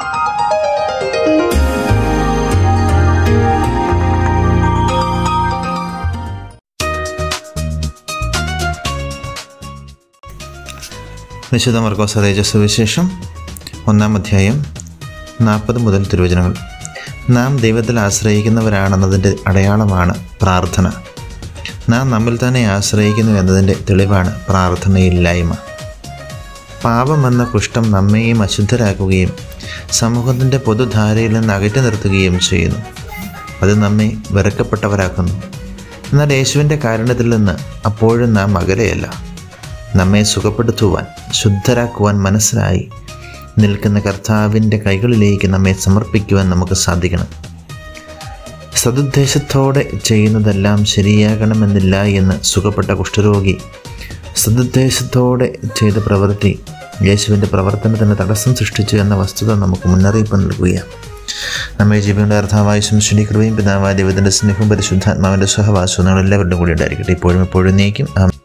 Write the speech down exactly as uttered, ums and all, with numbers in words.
വിശുദ്ധ മർക്കോസ് അറിയിച്ച സുവിശേഷം ഒന്നാം അധ്യായം നാൽപ്പത് മുതൽ തിരുവചനങ്ങൾ. നാം ദൈവത്തിൽ ആശ്രയിക്കുന്നവരാണെന്നതിൻ്റെ അടയാളമാണ് പ്രാർത്ഥന. നാം നമ്മിൽ തന്നെ ആശ്രയിക്കുന്നു എന്നതിൻ്റെ തെളിവാണ് പ്രാർത്ഥനയില്ലായ്മ. പാപമെന്ന കുഷ്ഠം നമ്മെയും അശുദ്ധരാക്കുകയും സമൂഹത്തിൻ്റെ പൊതുധാരയിൽ നിന്ന് അകറ്റി നിർത്തുകയും ചെയ്യുന്നു. അത് നമ്മെ വെറുക്കപ്പെട്ടവരാക്കുന്നു. എന്നാൽ യേശുവിൻ്റെ കാരുണ്യത്തിൽ നിന്ന് അപ്പോഴും നാം അകലെയല്ല. നമ്മെ സുഖപ്പെടുത്തുവാൻ, ശുദ്ധരാക്കുവാൻ മനസ്സിലായി നിൽക്കുന്ന കർത്താവിൻ്റെ കൈകളിലേക്ക് നമ്മെ സമർപ്പിക്കുവാൻ നമുക്ക് സാധിക്കണം. സദുദ്ദേശത്തോടെ ചെയ്യുന്നതെല്ലാം ശരിയാകണമെന്നില്ല എന്ന് സുഖപ്പെട്ട കുഷ്ഠരോഗി സദുദ്ദേശത്തോടെ ചെയ്ത പ്രവൃത്തി യേശുവിൻ്റെ പ്രവർത്തനത്തിന് തടസ്സം സൃഷ്ടിച്ചു എന്ന വസ്തുത നമുക്ക് മുന്നറിയിപ്പ് നൽകുകയാണ്. നമ്മെ ജീവനുള്ള കർത്താവായ യേശുവിന്റെ കൃപയും പിതാവായ ദൈവത്തിൻ്റെ സ്നേഹവും പരിശുദ്ധാത്മാവിൻ്റെ സഹവാസവും ഞങ്ങൾ എല്ലാവരുടെയും കൂടി ഉണ്ടായിരിക്കട്ടെ, ഇപ്പോഴും എപ്പോഴും നീക്കും.